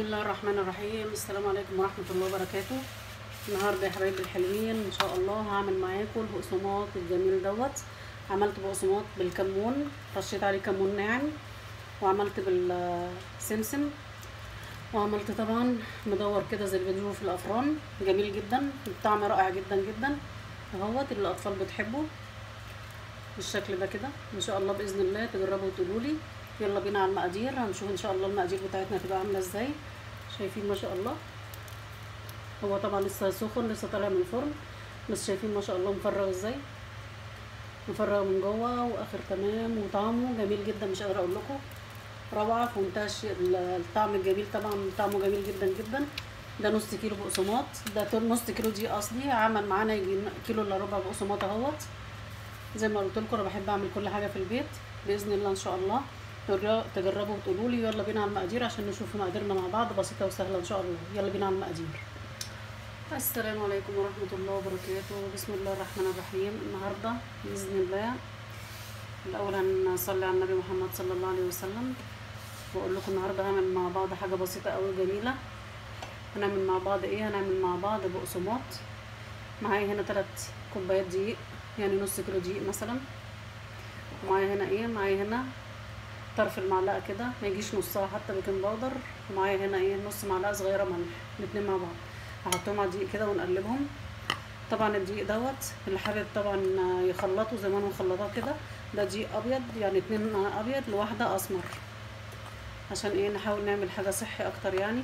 الله الرحمن الرحيم. السلام عليكم ورحمة الله وبركاته. النهارده يا حبايبي الحلوين ان شاء الله هعمل معاكم البقسماط الجميل دوت. عملت بقسماط بالكمون، رشيت عليه كمون ناعم، وعملت بالسمسم، وعملت طبعا مدور كده زي اللي بنشوفه في الافران، جميل جدا، الطعم رائع جدا جدا اهوت اللي الاطفال بتحبه بالشكل ده كده. ان شاء الله باذن الله تجربوا وتقولوا لي. يلا بينا على المقادير، هنشوف ان شاء الله المقادير بتاعتنا هتبقى عامله ازاي. شايفين ما شاء الله، هو طبعا لسه سخن، لسه طالع من الفرن، بس شايفين ما شاء الله مفرغ ازاي، مفرغ من جوه واخر تمام، وطعمه جميل جدا، مش قادره اقول لكم، روعه في منتهى الطعم الجميل. طبعا طعمه جميل جدا جدا. ده نص كيلو بقسماط، ده نص كيلو دي قصدي، عمل معانا يجي كيلو الا ربع بقسماط اهوت. زي ما قلت لكم انا بحب اعمل كل حاجه في البيت باذن الله. ان شاء الله تجربوا وتقولوا لي. يلا بينا على المقادير عشان نشوف مقاديرنا مع بعض، بسيطه وسهله ان شاء الله. يلا بينا على المقادير. السلام عليكم ورحمه الله وبركاته. بسم الله الرحمن الرحيم. النهارده باذن الله الاول هنصلي على النبي محمد صلى الله عليه وسلم، واقول لكم النهارده هنعمل مع بعض حاجه بسيطه قوي جميله. هنعمل مع بعض ايه؟ هنعمل مع بعض بقسماط. معايا هنا 3 كوبايات دقيق، يعني نص كيلو دقيق مثلا. ومعايا هنا ايه؟ معايا هنا طرف المعلقه كده، ما يجيش نصها حتى، بيكنج باودر. ومعايا هنا ايه؟ نص معلقه صغيره ملح، الاتنين مع بعض. هحطهم على الدقيق كده ونقلبهم. طبعا الدقيق دوت اللي حابب طبعا يخلطه زي ما انا مخلطاه كده، ده دقيق ابيض، يعني 2 ابيض لواحده اسمر، عشان ايه؟ نحاول نعمل حاجه صحي اكتر يعني.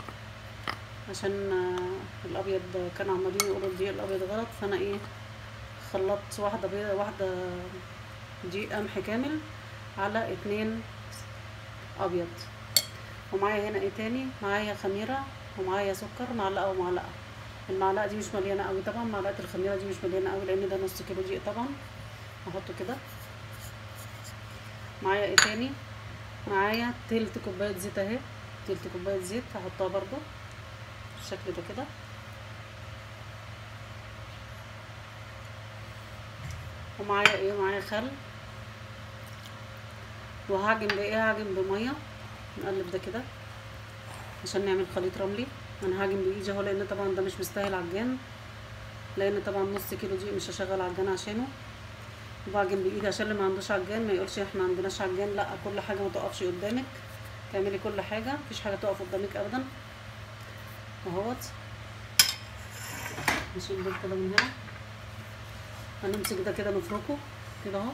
عشان الابيض كانوا عمالين يقولوا الدقيق الابيض غلط، فانا ايه؟ خلطت واحده بيضه، واحده دقيق قمح كامل على 2 ابيض. ومعايا هنا ايه تاني؟ معايا خميره، ومعايا سكر معلقه ومعلقه. المعلقه دي مش مليانه قوي طبعا، معلقه الخميره دي مش مليانه قوي لان ده نص كيلو دقيق طبعا. هحطه كده. معايا ايه تاني؟ معايا تلت كوبايه زيت اهي، تلت كوبايه زيت هحطها برضو بالشكل ده كده. ومعايا ايه؟ معايا خل. وهعجن بايه؟ هعجن بميه. نقلب ده كده عشان نعمل خليط رملي. انا هعجن بايدي اهو، لان طبعا ده مش مستاهل عجان، لان طبعا نص كيلو دي مش هشغل عجان عشانه. وبعجن بايدي عشان اللي ما عندوش عجان ما يقولش احنا ما عندناش عجان. لا، كل حاجه ما تقفش قدامك، تعملي كل حاجه، مفيش حاجه تقف قدامك ابدا اهوت. نشيل ده كده من هنا، هنمسك ده كده نفركه كده اهو،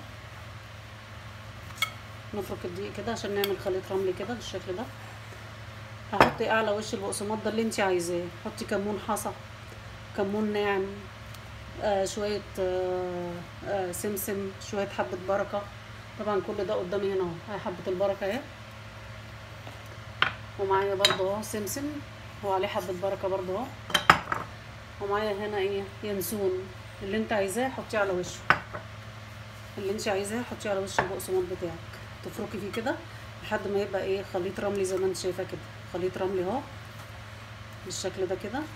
نفرك الدقيق كده عشان نعمل خليط رملي كده بالشكل ده. هحط ايه على وش البقسماط ده؟ اللي انت عايزاه. حطي كمون حصى، كمون ناعم، شويه سمسم، شويه حبه بركه. طبعا كل ده قدامي هنا اهو، حبه البركه اهي، ومعايا برضو اهو سمسم وعليه حبه بركه برضو اهو. ومعايا هنا ايه؟ ينسون. اللي انت عايزاه حطيه على وشه، اللي انت عايزاه حطيه على وش البقسماط بتاعك، تفركي فيه كده لحد ما يبقى ايه؟ خليط رملي زي ما انت شايفاه كده، خليط رملي اهو بالشكل ده كده.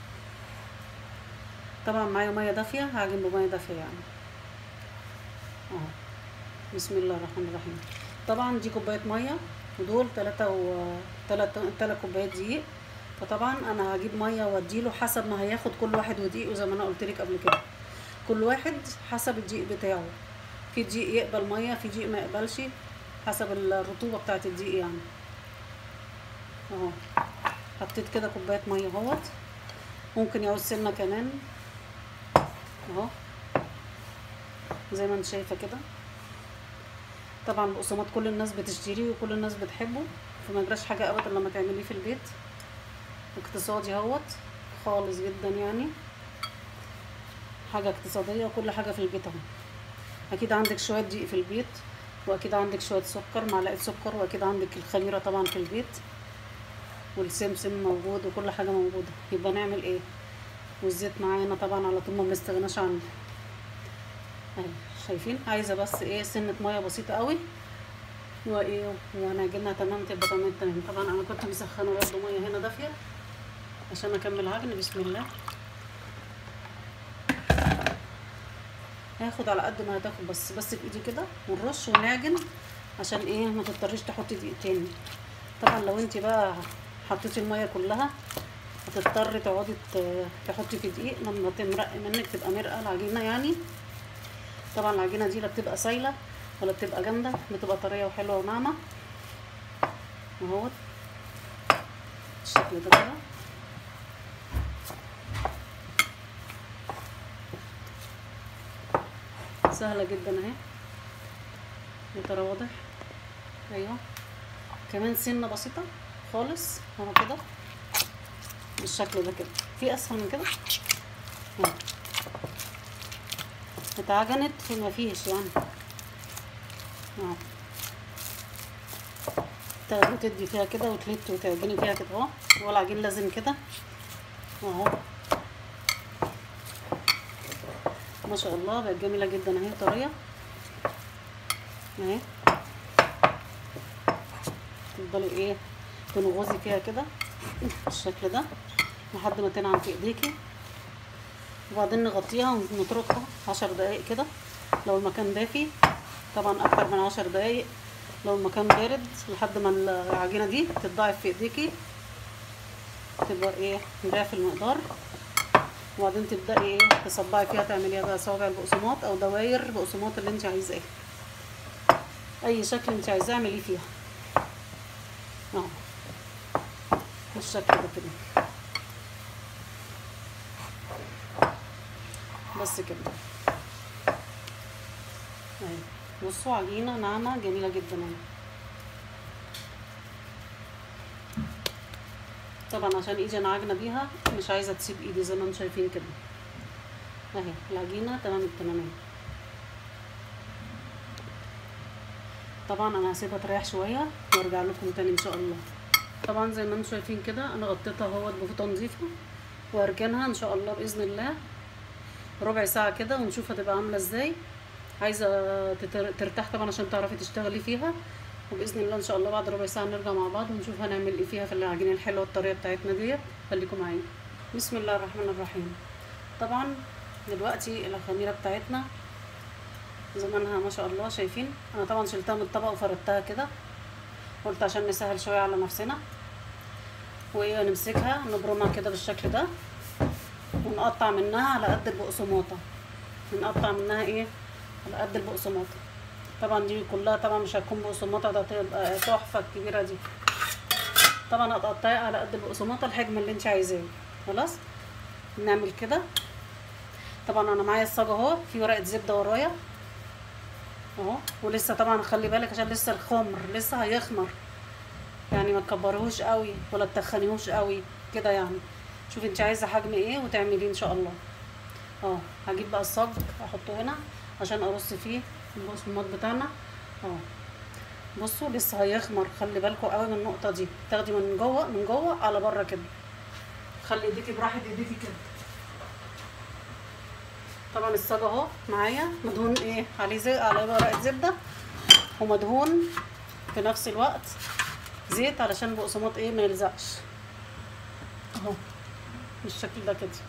طبعا معايا ميه دافيه، هعجن بميه دافيه يعني اهو. بسم الله الرحمن الرحيم. طبعا دي كوبايه ميه، ودول 3 كوبايات دقيق. فطبعا انا هجيب ميه واديله حسب ما هياخد كل واحد ودقيقه، زي ما انا قلت لك قبل كده، كل واحد حسب الدقيق بتاعه. في دقيق يقبل ميه، في دقيق ما يقبلش، حسب الرطوبه بتاعه الدقيق يعني اهو. حطيت كده كوبايه ميه اهوت، ممكن يعوز سنه كمان اهو زي ما انت شايفه كده. طبعا البقسماط كل الناس بتشتريه وكل الناس بتحبه، فما يجراش حاجه ابدا لما تعمليه في البيت، اقتصادي اهوت خالص جدا يعني، حاجه اقتصاديه وكل حاجه في البيت اهو. اكيد عندك شويه دقيق في البيت، واكيد عندك شويه سكر، معلقه سكر، واكيد عندك الخميره طبعا في البيت، والسمسم موجود وكل حاجه موجوده. يبقى نعمل ايه؟ والزيت معانا طبعا على طول ما بنستغناش عنه اهي. شايفين؟ عايزه بس ايه؟ سنه ميه بسيطه قوي وايه، وهنعجنها تمام، تبقى تمام. طبعا انا كنت مسخنه برده ميه هنا دافيه عشان اكمل عجن. بسم الله. هاخد على قد ما هتاخد، بس بايدي كده ونرش ونعجن عشان ايه؟ ما تضطريش تحطي دقيق تاني. طبعا لو انت بقى حطيتي الميه كلها، هتضطري تقعدي تحطي في دقيق لما تمرق منك تبقى مرقه العجينه يعني. طبعا العجينه دي لا بتبقى سايله ولا بتبقى جامده، بتبقى طريه وحلوه وناعمه اهوت بالشكل ده كده. سهله جدا اهي، يا ترى واضح؟ ايوه كمان سنه بسيطه خالص اهو كده بالشكل ده كده. في اسهل من كده؟ اتعجنت ما فيش يعني اهو. تدي فيها كده وتلت وتعجني فيها كده اهو. هو العجين لازم كده اهو. ما شاء الله بقت جميله جدا اهي، طريه اهي. تفضلي ايه تنغزي فيها كده بالشكل ده لحد ما تنعم في ايديكي، وبعدين نغطيها ونتركها 10 دقايق كده لو المكان دافي، طبعا اكتر من 10 دقايق لو المكان بارد، لحد ما العجينه دي تتضاعف في ايديكي، تبقى ايه ضعف المقدار. وبعدين تبداي ايه تصبعي فيها، تعمليها بقى صوابع البقسماط او دواير بقسماط اللي انت عايزاه، اي شكل انت عايزاه اعمليه فيها اهو بالشكل ده كده. بس كده اهي. بصوا عجينه ناعمه جميله جدا اهي. طبعا عشان ايدي انا عاجنه بيها مش عايزه تسيب ايدي زي ما انتم شايفين كده اهي. العجينه تمام التمام. طبعا انا هسيبها تريح شويه وارجع لكم تاني ان شاء الله. طبعا زي ما انتم شايفين كده انا غطيتها اهوت بفوطه نظيفه، واركنها ان شاء الله باذن الله ربع ساعه كده ونشوف هتبقى عامله ازاي. عايزه ترتاح طبعا عشان تعرفي تشتغلي فيها، وباذن الله ان شاء الله بعد ربع ساعه نرجع مع بعض ونشوف هنعمل ايه فيها في العجينه الحلوه الطريه بتاعتنا ديت. خليكم معايا. بسم الله الرحمن الرحيم. طبعا دلوقتي الخميره بتاعتنا زمانها ما شاء الله شايفين. انا طبعا شلتها من الطبق وفردتها كده، قلت عشان نسهل شويه على نفسنا. وايه نمسكها نبرمها كده بالشكل ده، ونقطع منها على قد البقسماطه. بنقطع منها ايه على قد البقسماطه. طبعا دي كلها طبعا مش هتكون بقسماطه، ده هتبقى تحفه الكبيره دي. طبعا هتقطعيها على قد البقسماطه الحجم اللي انت عايزاه. خلاص نعمل كده. طبعا انا معايا الصاج اهو، في ورقه زبده ورايا اهو، ولسه طبعا خلي بالك عشان لسه الخمر لسه هيخمر، يعني ما تكبرهوش قوي ولا تتخنيهوش قوي كده يعني. شوفي انت عايزه حجم ايه وتعمليه ان شاء الله. هجيب بقى الصاج احطه هنا عشان ارص فيه البقسماط بتاعنا اهو. بصوا لسه هيخمر، خلي بالكم قوي من النقطه دي. تاخدي من جوه على بره كده، خلي ايديكي براحه ايديكي كده. طبعا الصاج اهو معايا مدهون ايه عليه على ورقه زبده، ومدهون في نفس الوقت زيت علشان البقسماط ايه ما يلزقش اهو بالشكل ده كده.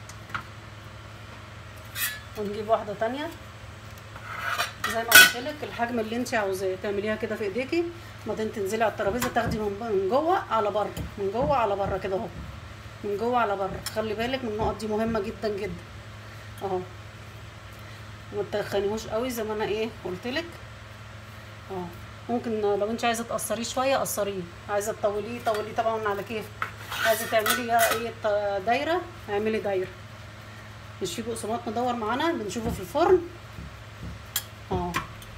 ونجيب واحده تانية زي ما قلت لك الحجم اللي انت عاوزاه تعمليها كده في ايديكي، بعدين تنزلي على الترابيزه تاخدي من جوه على بره، من جوه على بره كده اهو، من جوه على بره. خلي بالك من النقط دي مهمه جدا جدا اهو. ما تخنيهوش قوي زي ما انا ايه قلت لك اهو. ممكن لو انت عايزه تقصريه شويه قصريه، عايزه تطوليه طوليه طبعا على كيف. عايزه تعملي ايه دايره اعملي دايره. مش في بقسماط مدور معانا بنشوفه في الفرن اهو،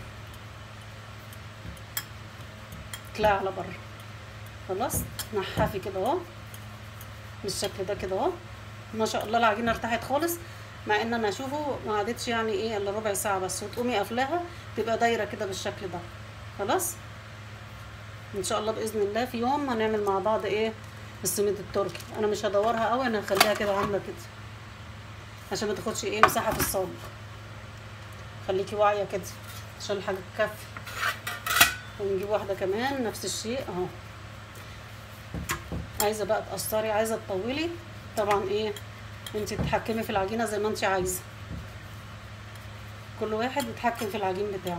اطلعي على بره. خلاص نحافي كده اهو بالشكل ده كده اهو. ما شاء الله العجينه ارتاحت خالص، مع ان انا اشوفه ما عادتش يعني ايه الا ربع ساعه بس، وتقومي قافلاها تبقى دايره كده بالشكل ده. خلاص ان شاء الله باذن الله في يوم هنعمل مع بعض ايه السميد التركي. انا مش هدورها قوي، انا هخليها كده عامله كده عشان ما تاخدش ايه مساحه في الصاج. خليكي واعيه كده عشان الحاجه تكفي. ونجيب واحده كمان نفس الشيء اهو. عايزه بقى تقصري عايزه تطولي طبعا ايه انت تتحكمي في العجينه زي ما انت عايزه، كل واحد يتحكم في العجين بتاعه.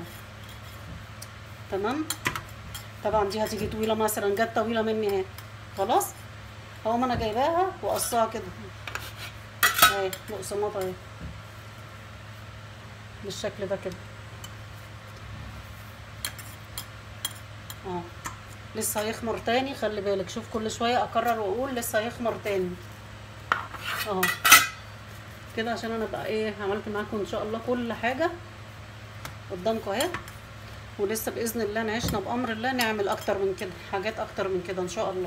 تمام. طبعا دي هتيجي طويله مثلا، جت طويله مني اهي خلاص اهو، ما انا جايباها وقصاها كده اهي بقسماط اهي بالشكل ده كده اهو. لسه هيخمر تاني، خلي بالك، شوف كل شويه اكرر واقول لسه هيخمر تاني اهو كده، عشان انا بقى ايه عملت معاكم ان شاء الله كل حاجه قدامكم اهي. ولسه باذن الله نعيشنا بامر الله نعمل اكتر من كده، حاجات اكتر من كده ان شاء الله.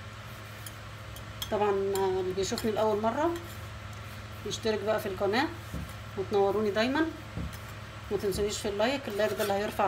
طبعا اللي بيشوفني لاول مره يشترك بقى في القناه وتنوروني دايما، ومتنسونيش في اللايك ده اللي هيرفع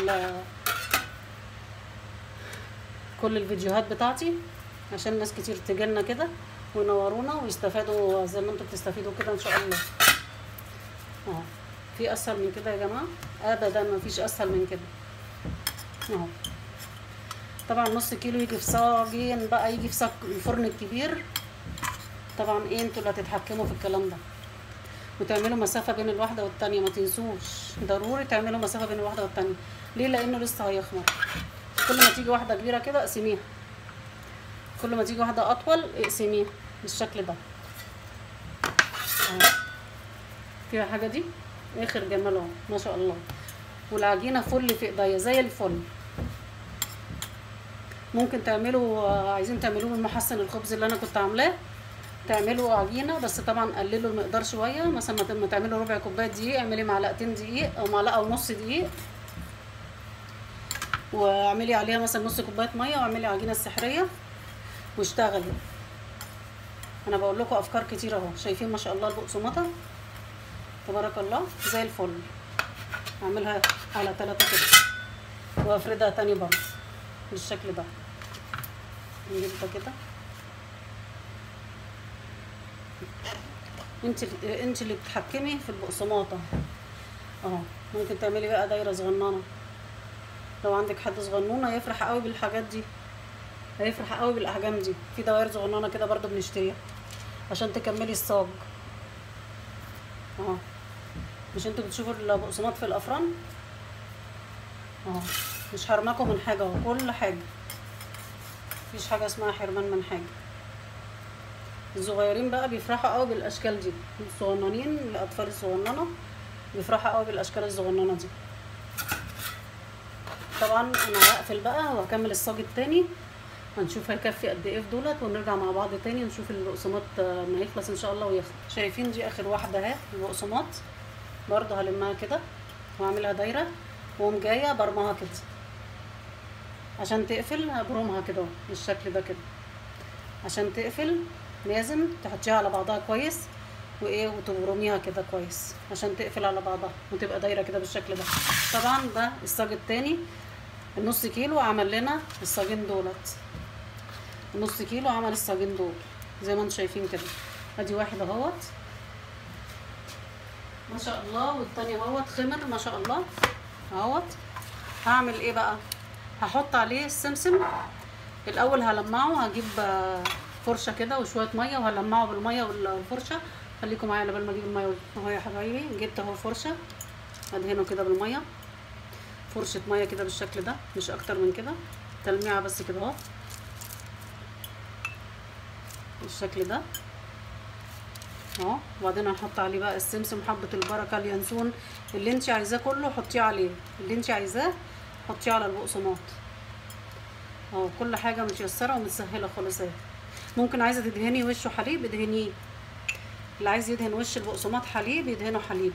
كل الفيديوهات بتاعتي، عشان ناس كتير تجيلنا كده وينورونا ويستفادوا زي ما انتوا بتستفيدوا كده ان شاء الله. اهو في اسهل من كده يا جماعه؟ ابدا ما فيش اسهل من كده اهو. طبعا نص كيلو يجي في صاجين بقى، يجي في صاج الفرن الكبير. طبعا ايه انتوا اللي هتتحكموا في الكلام ده، وتعملوا مسافه بين الواحده والتانيه، ما تنسوش ضروري تعملوا مسافه بين الواحده والتانيه. ليه؟ لانه لسه هيخمر. كل ما تيجي واحده كبيره كده اقسميها، كل ما تيجي واحده اطول اقسميها بالشكل ده اهو. فيها حاجه دي اخر جمال اهو ما شاء الله. والعجينه فل في ايديا زي الفل. ممكن تعملوا عايزين تعملوه من محسن الخبز اللي انا كنت عاملاه، تعملوا عجينه، بس طبعا قللوا المقدار شويه. مثلا لما تعملوا ربع كوبايه دقيق اعملي معلقتين دقيق او معلقه ونص دقيق، واعملي عليها مثلا نص كوبايه ميه، واعملي عجينه السحريه واشتغلي. انا بقول لكم افكار كتير اهو. شايفين ما شاء الله البقسماطه تبارك الله زي الفل. اعملها على 3 كده وافردها تاني برضه بالشكل ده. نجيب ده كده. انت اللي بتتحكمي في البقسماطه اهو. ممكن تعملي بقى دايره صغننه، لو عندك حد صغنونه هيفرح قوي بالحاجات دي، هيفرح قوي بالاحجام دي. في دوائر صغننه كده برضو بنشتريها عشان تكملي الصاج اهو. مش انتوا بتشوفوا البقسماط في الافران اهو؟ مش حرمكم من حاجه اهو، كل حاجه، مفيش حاجه اسمها حرمان من حاجه. الصغيرين بقى بيفرحوا قوي بالاشكال دي، الصغننين الاطفال الصغننه بيفرحوا قوي بالاشكال الصغننه دي. طبعا انا هقفل بقى وهكمل الصاج التاني، هنشوف هيكفي قد ايه في دولت، ونرجع مع بعض تاني نشوف البقسماط ما يخلص ان شاء الله ويخلص. شايفين دي اخر واحده اهي البقسماط، برضو هلمها كده واعملها دايره، واقوم جايه برمها كده عشان تقفل. هبرمها كده بالشكل ده كده عشان تقفل. لازم تحطيها على بعضها كويس وايه، وتبرميها كده كويس عشان تقفل على بعضها وتبقى دايره كده بالشكل ده. طبعا ده الصاج التاني، النص كيلو عمل لنا الصاجين دولت، النص كيلو عمل الصاجين دول زي ما انتم شايفين كده. ادي واحد اهوت ما شاء الله، والتاني اهوت خمر ما شاء الله اهوت. هعمل ايه بقى؟ هحط عليه السمسم الاول، هلمعه، هجيب فرشه كده وشويه ميه وهلمعه بالميه والفرشه. خليكم معايا لبال ما اجيب الميه اهو يا حبايبي. جبت اهو فرشه ادهنه كده بالميه، فرشه ميه كده بالشكل ده، مش اكتر من كده، تلميعه بس كده اهو بالشكل ده اهو. وبعدين هنحط عليه بقى السمسم، حبه البركه، اليانسون، اللي انت عايزاه كله حطيه عليه، اللي انت عايزاه حطيه على البقسماط اهو. كل حاجه متيسره ومتسهله خالص اهي. ممكن عايزه تدهني وشه حليب ادهنيه، اللي عايز يدهن وش البقسماط حليب يدهنه حليب،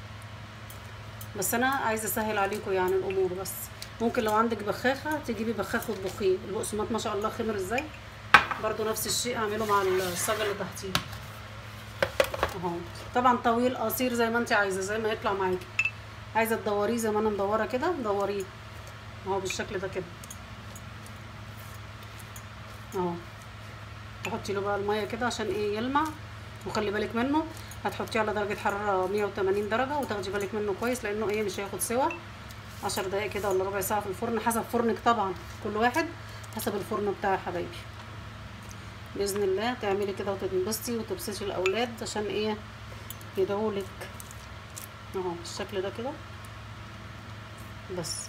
بس انا عايزه اسهل عليكم يعني الامور. بس ممكن لو عندك بخاخه تجيبي بخاخ وتبخيه. البقسماط ما شاء الله خمر ازاي، برضو نفس الشيء هعمله مع الصاج اللي تحتيه اهو. طبعا طويل قصير زي ما انت عايزه، زي ما يطلع معاكي. عايزه تدوريه زي ما انا مدوره كده دوريه اهو بالشكل ده كده اهو. تحطي له بقى الميه كده عشان ايه يلمع، وخلي بالك منه هتحطيه على درجه حراره 180 درجه، وتاخدي بالك منه كويس لانه ايه مش هياخد سوا. 10 دقايق كده ولا ربع ساعه في الفرن حسب فرنك طبعا، كل واحد حسب الفرن بتاعه يا حبايبي. باذن الله تعملي كده وتنبسطي وتبسطي الاولاد عشان ايه يدعولك اهو بالشكل ده كده. بس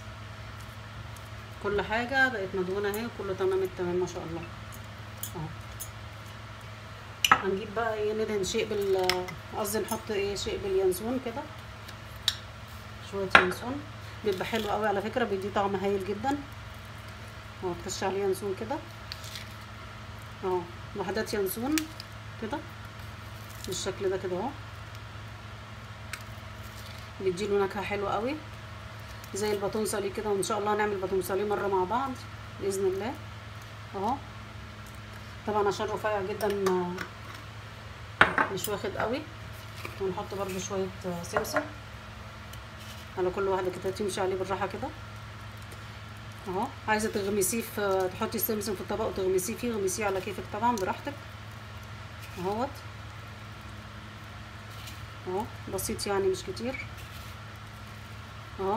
كل حاجه بقت مدهونه اهي وكله تمام التمام ما شاء الله اهو. هنجيب بقى ايه، ندهن شيء قصدي نحط ايه شيء باليانسون كده، شويه ينسون بيبقى حلو قوي على فكره، بيديه طعم هايل جدا. اهو ترش عليه ينسون كده اهو، وحدات ينسون كده بالشكل ده كده اهو، بيديله نكهه حلوه قوي زي الباتون ساليه كده. وان شاء الله هنعمل باتون ساليه مره مع بعض باذن الله اهو. طبعا عشان رفيع جدا مش واخد قوي، ونحط برده شويه سمسم على كل واحده كده، تمشي عليه بالراحه كده اهو. عايزه تغمسيه تحطي السمسم في الطبق وتغمسيه فيه، غمسيه على كيفك طبعا براحتك اهوت اهو، بسيط يعني مش كتير اهو.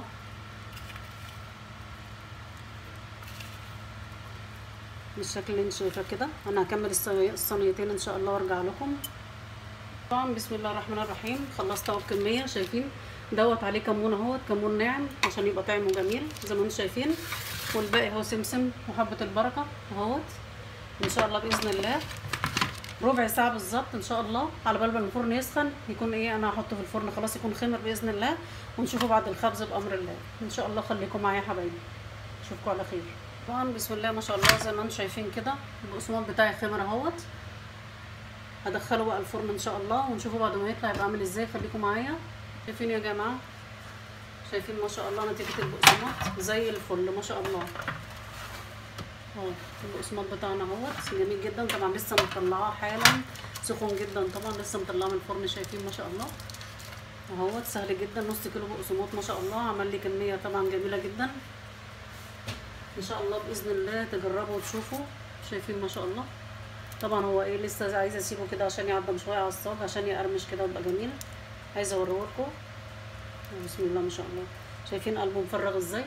بالشكل اللي انت شايفاه كده. انا هكمل الصينيتين ان شاء الله وارجع لكم. طبعا بسم الله الرحمن الرحيم، خلصت اهو الكميه. شايفين دوت عليه كمون اهوت، كمون ناعم عشان يبقى طعمه جميل زي ما انتم شايفين، والباقي اهو سمسم وحبه البركه اهوت. ان شاء الله باذن الله ربع ساعه بالظبط ان شاء الله على بال ما الفرن يسخن، يكون ايه انا هحطه في الفرن خلاص يكون خمر باذن الله، ونشوفه بعد الخبز بامر الله ان شاء الله. خليكم معايا يا حبايبي، اشوفكم على خير. طبعا بسم الله ما شاء الله زي ما انتم شايفين كده البقسماط بتاعي خمر اهوت. هدخله بقى الفرن ان شاء الله ونشوفه بعد ما يطلع يبقى عامل ازاي. خليكم معايا. شايفين يا جماعه، شايفين ما شاء الله نتيجه البقسماط زي الفل ما شاء الله اهو. البقسماط بتاعنا اهوت جميل جدا. طبعا لسه مطلعاه حالا سخن جدا، طبعا لسه مطلعاه من الفرن. شايفين ما شاء الله اهوت، سهل جدا. نص كيلو بقسماط ما شاء الله، عمل لي كميه طبعا جميله جدا. ان شاء الله باذن الله تجربوا وتشوفوا. شايفين ما شاء الله. طبعا هو ايه لسه عايزه اسيبه كده عشان يعضم شويه على الصاج عشان يقرمش كده ويبقى جميل. عايزه اوريهولكم. بسم الله ما شاء الله. شايفين قلبه مفرغ ازاي؟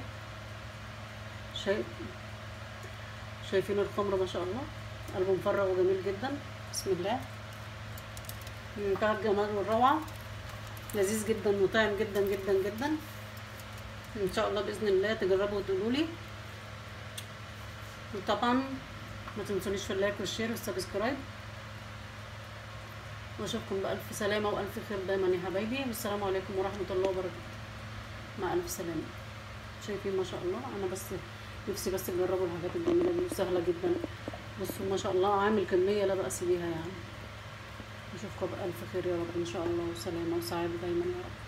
شايفين الخمر ما شاء الله، قلبه مفرغ وجميل جدا. بسم الله، منتهى الجمال والروعه، لذيذ جدا وطعم جدا جدا جدا. ان شاء الله باذن الله تجربوا وتقولوا لي. وطبعا ما تنسونيش في اللايك والشير والسبسكرايب، واشوفكم بالف سلامه والف خير دايما يا حبايبي. والسلام عليكم ورحمه الله وبركاته. مع الف سلامه. شايفين ما شاء الله، انا بس نفسي بس تجربوا الحاجات الجميله دي وسهله جدا. بصوا ما شاء الله عامل كميه لا بأس بيها يعني. اشوفكم بالف خير يا رب ان شاء الله، وسلامه وسعاده دايما يا رب.